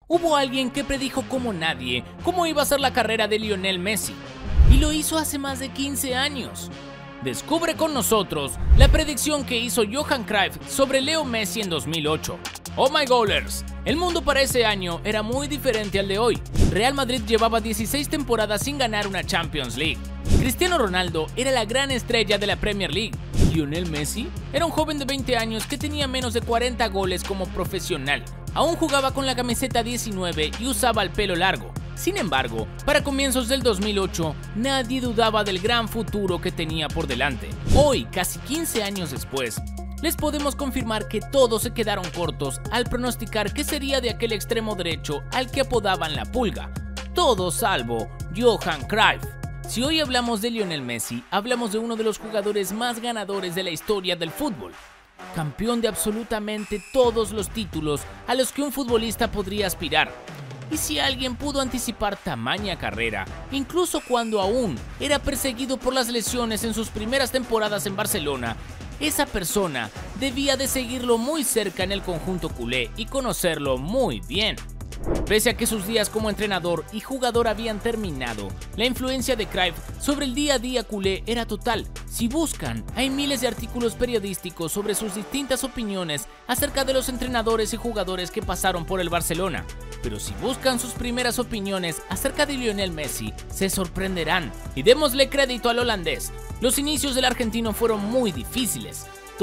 Hubo alguien que predijo como nadie cómo iba a ser la carrera de Lionel Messi, y lo hizo hace más de 15 años. Descubre con nosotros la predicción que hizo Johan Cruyff sobre Leo Messi en 2008. Oh my goalers, el mundo para ese año era muy diferente al de hoy. Real Madrid llevaba 16 temporadas sin ganar una Champions League. Cristiano Ronaldo era la gran estrella de la Premier League. Lionel Messi era un joven de 20 años que tenía menos de 40 goles como profesional. Aún jugaba con la camiseta 19 y usaba el pelo largo. Sin embargo, para comienzos del 2008, nadie dudaba del gran futuro que tenía por delante. Hoy, casi 15 años después, les podemos confirmar que todos se quedaron cortos al pronosticar qué sería de aquel extremo derecho al que apodaban la Pulga. Todo salvo Johan Cruyff. Si hoy hablamos de Lionel Messi, hablamos de uno de los jugadores más ganadores de la historia del fútbol. Campeón de absolutamente todos los títulos a los que un futbolista podría aspirar. Y si alguien pudo anticipar tamaña carrera, incluso cuando aún era perseguido por las lesiones en sus primeras temporadas en Barcelona, esa persona debía de seguirlo muy cerca en el conjunto culé y conocerlo muy bien. Pese a que sus días como entrenador y jugador habían terminado, la influencia de Cruyff sobre el día a día culé era total. Si buscan, hay miles de artículos periodísticos sobre sus distintas opiniones acerca de los entrenadores y jugadores que pasaron por el Barcelona. Pero si buscan sus primeras opiniones acerca de Lionel Messi, se sorprenderán. Y démosle crédito al holandés. Los inicios del argentino fueron muy difíciles.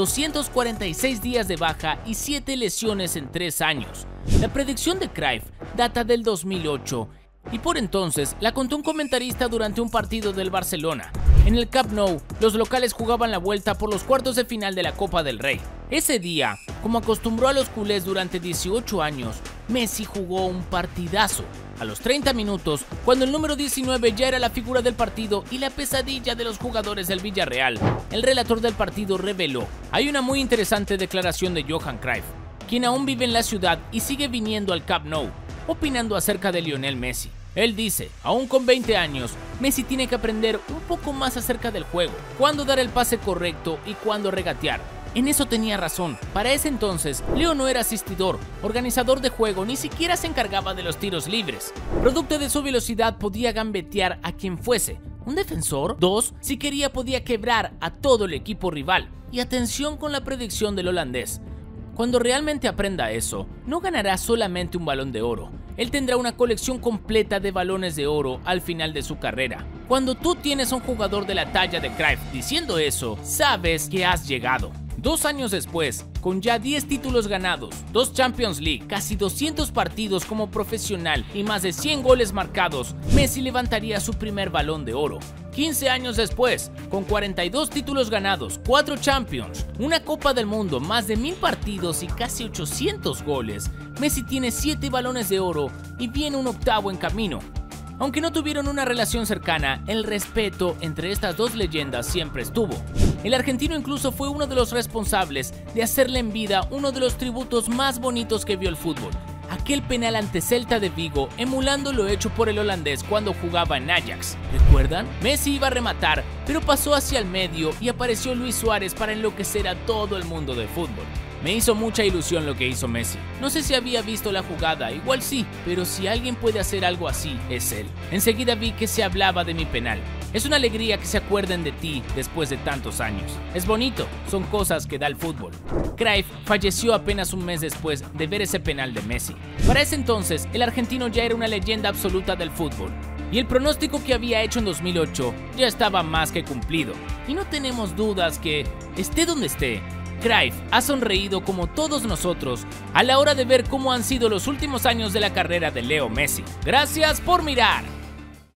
246 días de baja y 7 lesiones en 3 años. La predicción de Cruyff data del 2008 y por entonces la contó un comentarista durante un partido del Barcelona. En el Camp Nou, los locales jugaban la vuelta por los cuartos de final de la Copa del Rey. Ese día, como acostumbró a los culés durante 18 años, Messi jugó un partidazo. A los 30 minutos, cuando el número 19 ya era la figura del partido y la pesadilla de los jugadores del Villarreal, el relator del partido reveló: hay una muy interesante declaración de Johan Cruyff, quien aún vive en la ciudad y sigue viniendo al Camp Nou, opinando acerca de Lionel Messi. Él dice, aún con 20 años, Messi tiene que aprender un poco más acerca del juego, cuándo dar el pase correcto y cuándo regatear. En eso tenía razón. Para ese entonces, Leo no era asistidor, organizador de juego, ni siquiera se encargaba de los tiros libres. Producto de su velocidad podía gambetear a quien fuese. ¿Un defensor? 2. Si quería podía quebrar a todo el equipo rival. Y atención con la predicción del holandés. Cuando realmente aprenda eso, no ganará solamente un Balón de Oro. Él tendrá una colección completa de balones de oro al final de su carrera. Cuando tú tienes a un jugador de la talla de Cruyff diciendo eso, sabes que has llegado. 2 años después, con ya 10 títulos ganados, 2 Champions League, casi 200 partidos como profesional y más de 100 goles marcados, Messi levantaría su primer Balón de Oro. 15 años después, con 42 títulos ganados, 4 Champions, una Copa del Mundo, más de 1000 partidos y casi 800 goles, Messi tiene 7 Balones de Oro y viene un octavo en camino. Aunque no tuvieron una relación cercana, el respeto entre estas dos leyendas siempre estuvo. El argentino incluso fue uno de los responsables de hacerle en vida uno de los tributos más bonitos que vio el fútbol. Aquel penal ante Celta de Vigo, emulando lo hecho por el holandés cuando jugaba en Ajax. ¿Recuerdan? Messi iba a rematar, pero pasó hacia el medio y apareció Luis Suárez para enloquecer a todo el mundo del fútbol. Me hizo mucha ilusión lo que hizo Messi. No sé si había visto la jugada, igual sí, pero si alguien puede hacer algo así, es él. Enseguida vi que se hablaba de mi penal. Es una alegría que se acuerden de ti después de tantos años. Es bonito, son cosas que da el fútbol. Cruyff falleció apenas un mes después de ver ese penal de Messi. Para ese entonces, el argentino ya era una leyenda absoluta del fútbol. Y el pronóstico que había hecho en 2008 ya estaba más que cumplido. Y no tenemos dudas que, esté donde esté, Cruyff ha sonreído como todos nosotros a la hora de ver cómo han sido los últimos años de la carrera de Leo Messi. Gracias por mirar.